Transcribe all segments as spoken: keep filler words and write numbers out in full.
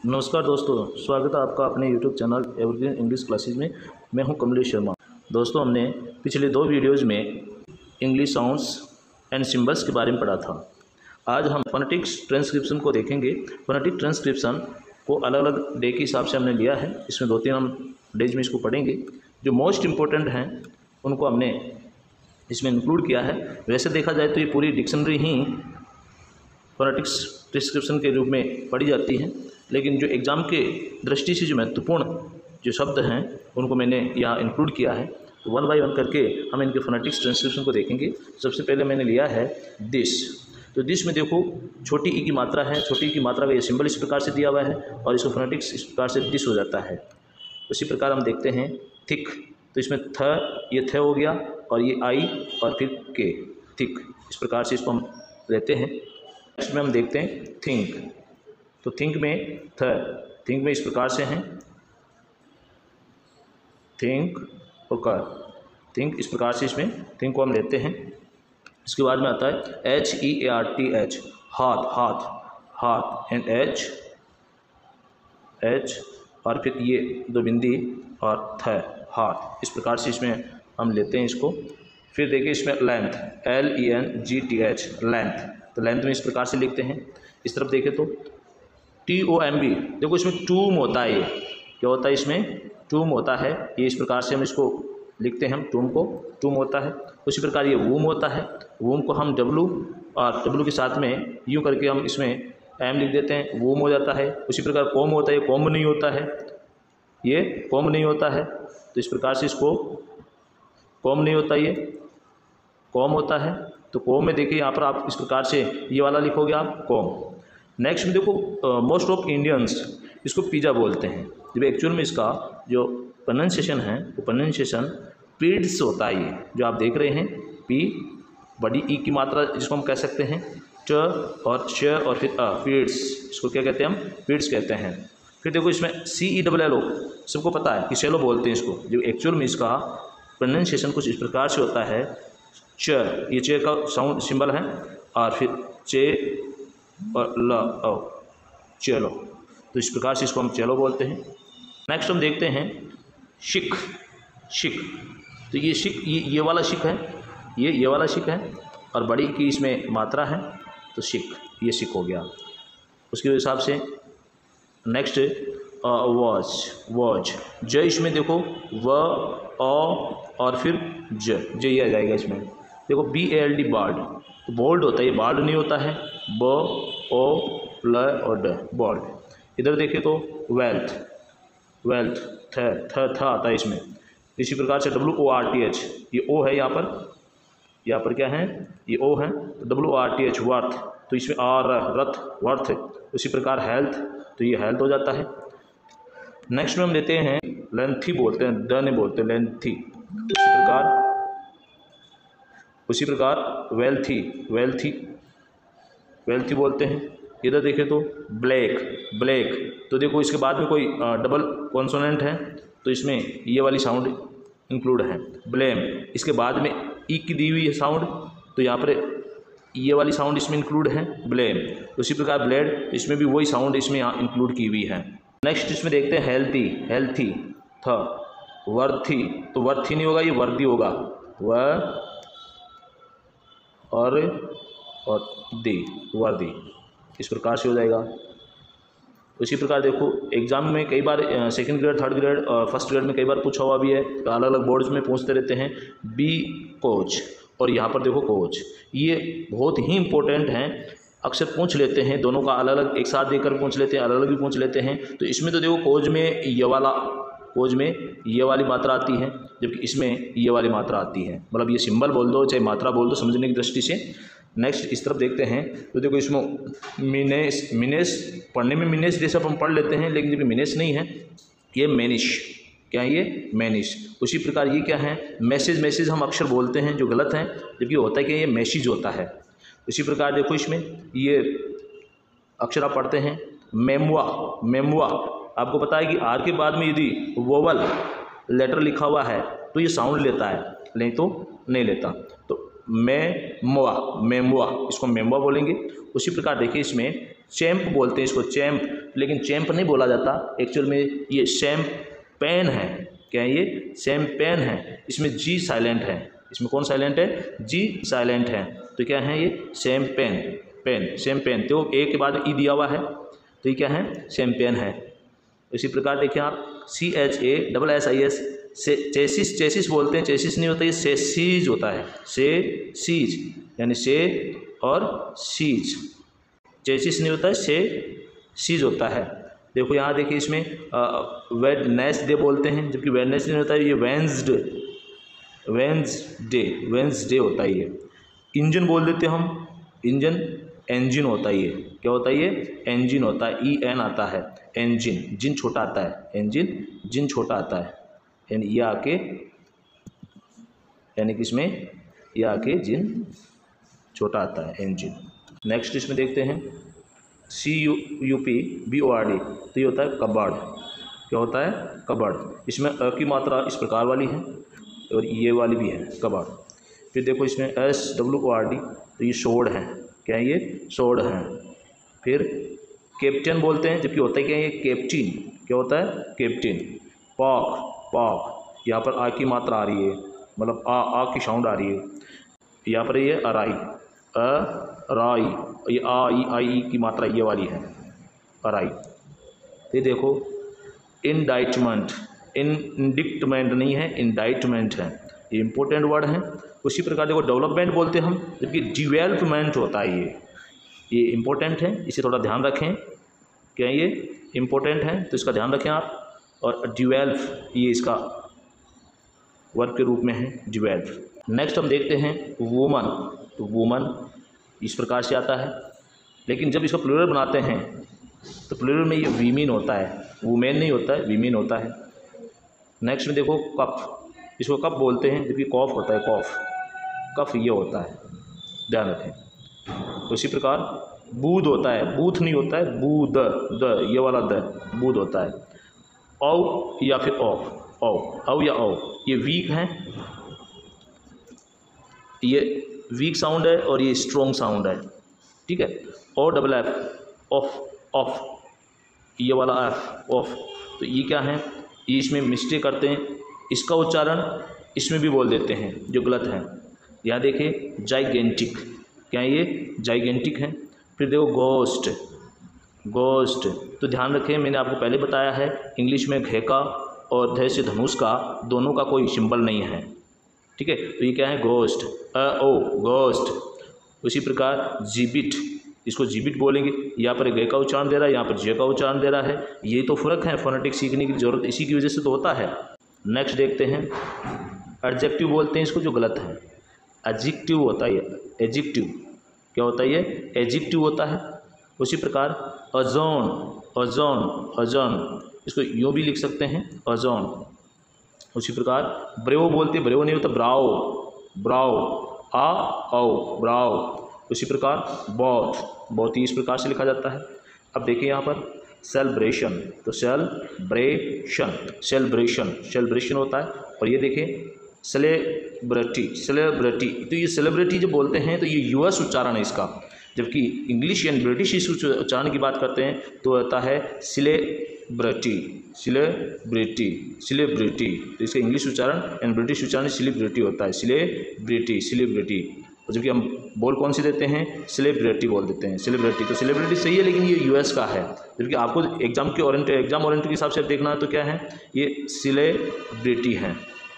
नमस्कार दोस्तों, स्वागत है आपका अपने YouTube channel evergreen English classes में। मैं हूं कमलेश शर्मा। दोस्तों, हमने पिछले दो वीडियोज़ में इंग्लिश साउंड्स एंड सिंबल्स के बारे में पढ़ा था। आज हम फोनेटिक्स ट्रांसक्रिप्शन को देखेंगे। फोनेटिक ट्रांसक्रिप्शन को अलग अलग डे के हिसाब से हमने लिया है। इसमें दो तीन हम डेज में इसको पढ़ेंगे। जो मोस्ट इम्पोर्टेंट हैं उनको हमने इसमें इंक्लूड किया है। वैसे देखा जाए तो ये पूरी डिक्शनरी ही फोनेटिक्स ट्रांसक्रिप्शन के रूप में पढ़ी जाती है, लेकिन जो एग्ज़ाम के दृष्टि से जो महत्वपूर्ण जो शब्द हैं उनको मैंने यहाँ इंक्लूड किया है। तो वन बाय वन करके हम इनके फोनेटिक्स ट्रांसक्रिप्शन को देखेंगे। सबसे पहले मैंने लिया है दिस। तो दिस में देखो छोटी ई की मात्रा है। छोटी ई की मात्रा का ये सिंबल इस प्रकार से दिया हुआ है और इसको फोनेटिक्स इस प्रकार से दिस हो जाता है। उसी प्रकार हम देखते हैं थिक। तो इसमें थ ये थ हो गया और ये आई और फिर के, थिक। इस प्रकार से इसको हम लेते हैं। नेक्स्ट में हम देखते हैं थिंक। तो थिंक में थ, थिंक में इस प्रकार से हैं थिंक और कर, थिंक इस प्रकार से इसमें थिंक को हम लेते हैं। इसके बाद में आता है H E A R T H, हाथ, हाथ, हाथ एंड एच, एच और फिर ये दो बिंदी और थ, हाथ। इस प्रकार से इसमें हम लेते हैं इसको। फिर देखिए इसमें length, L E N G T H, length. तो लेंथ में इस प्रकार से लिखते हैं। इस तरफ देखें तो टी ओ एम बी, देखो इसमें टूम होता है। ये क्या होता है? इसमें टूम होता है। ये इस प्रकार से हम इसको लिखते हैं, हम टूम को, टूम होता है। उसी प्रकार ये वूम होता है। वूम को हम डब्लू और डब्लू के साथ में यूँ करके हम इसमें एम लिख देते हैं, वूम हो जाता है। उसी प्रकार कॉम होता है, ये कॉम नहीं होता है, ये कॉम नहीं होता है। तो इस प्रकार से इसको कॉम नहीं होता, ये कॉम होता है। तो कॉम में देखिए यहाँ पर आप इस प्रकार से ये वाला लिखोगे आप, कॉम। नेक्स्ट में देखो मोस्ट ऑफ इंडियंस इसको पिज़्ज़ा बोलते हैं, जब एक्चुअल में इसका जो प्रोनाउंसिएशन है वो प्रोनाउंसिएशन पीड्स होता है। ये जो आप देख रहे हैं, पी बड़ी ई की मात्रा जिसको हम कह सकते हैं च और च और फिर अ, पीड्स, इसको क्या कहते हैं हम? पीड्स कहते हैं। फिर देखो इसमें सी ई डबल एल ओ, सबको पता है कि सेलो बोलते हैं इसको, जो एक्चुअल में इसका प्रोनाउंसिएशन कुछ इस प्रकार से होता है च, ये च का साउंड सिंबल है और फिर चे और ल ओ, चलो। तो इस प्रकार से इसको हम चलो बोलते हैं। नेक्स्ट हम देखते हैं शिक, शिक। तो ये शिक, ये ये वाला शिक है, ये ये वाला शिक है और बड़ी की इसमें मात्रा है, तो शिक, ये शिक हो गया। उसके हिसाब से नेक्स्ट वॉच, वॉच, ज इसमें देखो व अ और फिर ज, ज ये आ जाएगा इसमें। देखो B A L D, bald. तो बोल्ड होता है, ये बार्ड नहीं होता है, ब ओ ल और ड, बॉल्ड। इधर देखें तो वेल्थ, वेल्थ, थ थ थ आता है इसमें। इसी प्रकार से W O R T H, ये ओ है यहाँ पर, यहाँ पर क्या है? ये ओ है। तो W O R T H, worth. तो इसमें आर, रथ, वर्थ। उसी प्रकार हेल्थ, तो ये हेल्थ हो जाता है। नेक्स्ट में हम लेते हैं लेंथी, बोलते हैं, द नहीं बोलते, लेंथी। उसी प्रकार उसी प्रकार वेल्थी, वेल्थी, वेल्थी बोलते हैं। इधर देखें तो ब्लैक, ब्लैक। तो देखो इसके बाद में कोई डबल कॉन्सोनेंट है, तो इसमें ये वाली साउंड इंक्लूड है, ब्लेम। इसके बाद में ई की दी हुई है साउंड, तो यहाँ पर ये वाली साउंड इसमें इंक्लूड है, ब्लेम। उसी प्रकार ब्लेड, इसमें भी वही साउंड इसमें यहाँ इंक्लूड की हुई है। नेक्स्ट इसमें देखते हैं हेल्थी, हेल्थी, थ, वर्थी। तो वर्थी नहीं होगा, ये वर्दी होगा, व और और दी, वर्दी। इस प्रकार से हो जाएगा। उसी प्रकार देखो एग्जाम में कई बार सेकंड ग्रेड, थर्ड ग्रेड और फर्स्ट ग्रेड में कई बार पूछा हुआ भी है, तो अलग अलग बोर्ड्स में पूछते रहते हैं। बी कोच और यहाँ पर देखो कोच, ये बहुत ही इंपॉर्टेंट हैं, अक्सर पूछ लेते हैं। दोनों का अलग अलग एक साथ देकर पूछ लेते हैं, अलग अलग भी पूछ लेते हैं। तो इसमें तो देखो कोच में ये वाला, कोच में ये वाली मात्रा आती है, जबकि इसमें ये वाली मात्रा आती है। मतलब ये सिंबल बोल दो चाहे मात्रा बोल दो, समझने की दृष्टि से। नेक्स्ट इस तरफ देखते हैं, तो देखो इसमें मिनेस, मिनेस पढ़ने में मिनेस जैसा हम पढ़ लेते हैं, लेकिन जबकि मिनेस नहीं है, ये मैनिश। क्या है ये? मैनिश। उसी प्रकार ये क्या है? मैसेज, मैसेज हम अक्सर बोलते हैं जो गलत है, जबकि होता है कि ये मैसेज होता है। उसी प्रकार देखो इसमें ये अक्षर आप पढ़ते हैं मेमुआ, मेमुआ। आपको पता है कि आर के बाद में यदि वोवल लेटर लिखा हुआ है तो ये साउंड लेता है, नहीं तो नहीं लेता। तो मेमुआ, मेमुआ, इसको मेमुआ बोलेंगे। उसी प्रकार देखिए इसमें चैम्प बोलते हैं इसको, चैम्प, लेकिन चैम्प नहीं बोला जाता एक्चुअल में, ये शैम्पेन है। क्या है ये? शैम्पेन है। इसमें जी साइलेंट है, इसमें कौन साइलेंट है? जी साइलेंट है। तो क्या है ये? शैम्पेन, पेन, शैम्पेन। तो ए के बाद ई दिया हुआ है, तो ये क्या है? शैम्पेन है। इसी प्रकार देखिए आप, C H A double S I S, से चेसिस, चेसिस बोलते हैं, चेसिस नहीं होता, ये सेसीज होता है, से सीज, यानी से और सीज, चेसिस नहीं होता है, से सीज होता है। देखो यहाँ देखिए इसमें वेडनेसडे बोलते हैं, जबकि वेडनेसडे नहीं होता है, ये वेंसडे, वेंसडे, वेंसडे होता है ये। इंजन बोल देते हैं हम, इंजन, इंजन होता है ये। क्या होता है ये? इंजन होता है, ई एन आता है, इंजन, जिन छोटा आता है, इंजन, जिन छोटा आता है, यानी ये आके, यानी कि इसमें ये आके जिन छोटा आता है, इंजन। नेक्स्ट इसमें देखते हैं C U U P B O R D, तो ये होता है कबर्ड। क्या होता है? कबर्ड। इसमें अ की मात्रा इस प्रकार वाली है और ये वाली भी है, कबर्ड। फिर देखो इसमें S W O R D, तो ये सोड है। क्या है ये? सोड है। फिर कैप्टन बोलते हैं, जबकि होता है क्या है? ये कैप्टिन। क्या होता है? कैप्टिन। पॉक, पॉक, यहाँ पर आ की मात्रा आ रही है, मतलब आ आ की साउंड आ रही है। यहाँ पर ये अराई, अराई, ये आ ई आई ई की मात्रा ये वाली है, अराई। ये देखो इंडाइटमेंट, इंडिक्टमेंट नहीं है, इंडाइटमेंट है, ये इंपॉर्टेंट वर्ड है। उसी प्रकार देखो डेवलपमेंट बोलते हैं हम, जबकि डिवेल्पमेंट होता है ये, ये इंपॉर्टेंट है, इसे थोड़ा ध्यान रखें। क्या ये इंपॉर्टेंट है, तो इसका ध्यान रखें आप। और डिवेल्प, ये इसका वर्ब के रूप में है, डिवेल्प। नेक्स्ट हम देखते हैं वुमन, तो वुमन इस प्रकार से आता है, लेकिन जब इसको प्लूरल बनाते हैं तो प्लूरल में ये वीमेन होता है, वुमेन नहीं होता है, वीमेन होता है। नेक्स्ट में देखो कफ, इसको कफ बोलते हैं, जबकि कॉफ होता है, कॉफ, कफ ये होता है, ध्यान रखें। उसी प्रकार बूद होता है, बूथ नहीं होता है, बूद, द, ये वाला द, बूद होता है। औ या फिर औ, औ, औ या औ, ये वीक है, ये वीक साउंड है और ये स्ट्रॉन्ग साउंड है, ठीक है। O double F, off, off, ये वाला एफ, ऑफ, तो ये क्या है? ये इसमें मिस्टेक करते हैं, इसका उच्चारण इसमें भी बोल देते हैं, जो गलत है। यहाँ देखिए जाइगेंटिक, क्या है ये? जाइगेंटिक है। फिर देखो गोस्ट, गोस्ट, तो ध्यान रखें, मैंने आपको पहले बताया है, इंग्लिश में घे का और ध से धनुष का दोनों का कोई सिंबल नहीं है, ठीक है। तो ये क्या है? गोस्ट, अ ओ, गोस्ट। उसी प्रकार जिबिट, इसको जिबिट बोलेंगे, यहाँ पर गे का उच्चारण दे रहा है, यहाँ पर जे का उच्चारण दे रहा है, ये तो फ़र्क है, फोनेटिक सीखने की जरूरत इसी की वजह से तो होता है। नेक्स्ट देखते हैं एडजेक्टिव बोलते हैं इसको, जो गलत है, एडजेक्टिव होता है, एडजेक्टिव। क्या होता है ये? एडजेक्टिव होता है। उसी प्रकार अजोन, अजोन, अजोन, इसको यूँ भी लिख सकते हैं, अजोन। उसी प्रकार ब्रेव बोलते हैं, ब्रेव नहीं होता, ब्राओ, ब्राओ, आ औ, ब्राओ। उसी प्रकार बौथ, बहुत ही इस प्रकार से लिखा जाता है। अब देखिए यहाँ पर सेलिब्रेशन, तो सेलिब्रेशन, सेलिब्रेशन, सेलिब्रेशन होता है। और ये देखिए सेलिब्रिटी, सेलिब्रिटी, तो ये सेलिब्रिटी जो बोलते हैं तो ये यूएस उच्चारण है इसका, जबकि इंग्लिश यानी ब्रिटिश इस उच्चारण की बात करते हैं तो होता है सिलेब्रिटी, सिलेब्रिटी, सिलेब्रिटी। तो इसका इंग्लिश उच्चारण यानी ब्रिटिश उच्चारण सिलेब्रिटी होता है, सिलेब्रिटी, सिलेब्रिटी। जबकि हम बोल कौन सी देते हैं? सेलिब्रिटी बोल देते हैं, सेलिब्रिटी। तो सेलिब्रिटी सही है, लेकिन ये यूएस का है, जबकि आपको एग्जाम के ओरिएंट एग्जाम ओरिएंट के हिसाब से देखना है तो क्या है? ये सेलिब्रिटी है।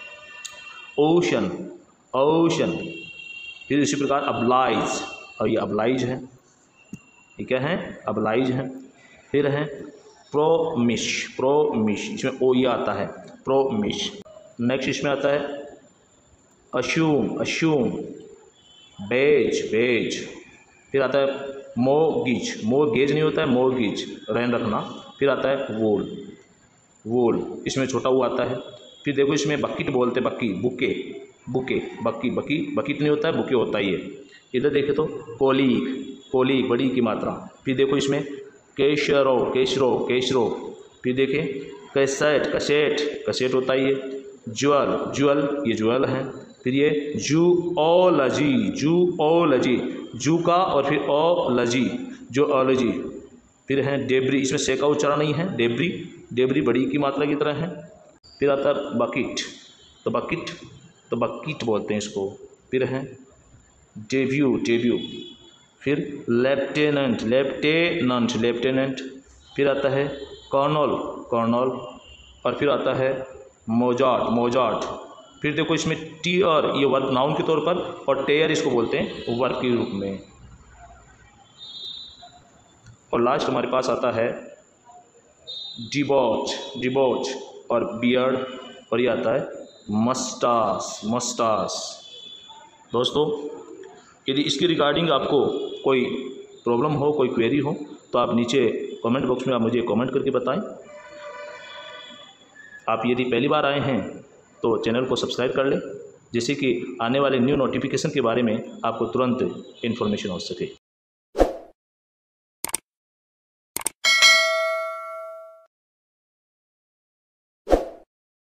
Ocean, ocean. फिर इसी प्रकार अब्लाइज, और ये अब्लाइज है, ये क्या है? अब्लाइज है। फिर है प्रोमिस, प्रोमिस, इसमें ओ ये आता है, प्रोमिस। नेक्स्ट इसमें आता है अश्यूम, अश्यूम, बेज, बेज। फिर आता है मोर्गेज, मोर्गेज नहीं होता है, मोर्गेज, रहन रखना। फिर आता है वोल, वोल, इसमें छोटा वो आता है। फिर देखो इसमें बकेट बोलते हैं, बक्की, बुके, बुके, बक्की, बकी, बकेट नहीं होता है, बुके होता है ये। इधर देखे तो कोलीग, कोलीग, बड़ी की मात्रा। फिर देखो इसमें केशरो, केशरो, केशरो। फिर देखें कैसेट, कसेट, कसेट होता है ये। ज्वेल, ज्वेल, ये ज्वेल है। फिर ये जूओलॉजी, जूओलॉजी, जू का और फिर ओलॉजी, जूओलॉजी, फिर है डेबरी, इसमें से का उच्चारण नहीं है, डेबरी, डेबरी बड़ी की मात्रा की तरह है। फिर आता है बकेट, तो बकेट तो बकेट बोलते हैं इसको। फिर है डेब्यू, डेब्यू। फिर लेफ्टिनेंट, लेफ्टिनेंट, लेफ्टिनेंट। फिर आता है कर्नल, कर्नल। और फिर आता है मोजार्ट, मोजार्ट। फिर देखो इसमें टीयर, ये वर्ब नाउन के तौर पर, और टेयर इसको बोलते हैं वर्ब के रूप में। और लास्ट हमारे पास आता है डिबॉच, डिबॉच और बियर्ड, और ये आता है मस्टास, मस्टास। दोस्तों यदि इसकी रिगार्डिंग आपको कोई प्रॉब्लम हो, कोई क्वेरी हो, तो आप नीचे कमेंट बॉक्स में आप मुझे कमेंट करके बताएं। आप यदि पहली बार आए हैं तो चैनल को सब्सक्राइब कर लें, जिससे कि आने वाले न्यू नोटिफिकेशन के बारे में आपको तुरंत इन्फॉर्मेशन हो सके।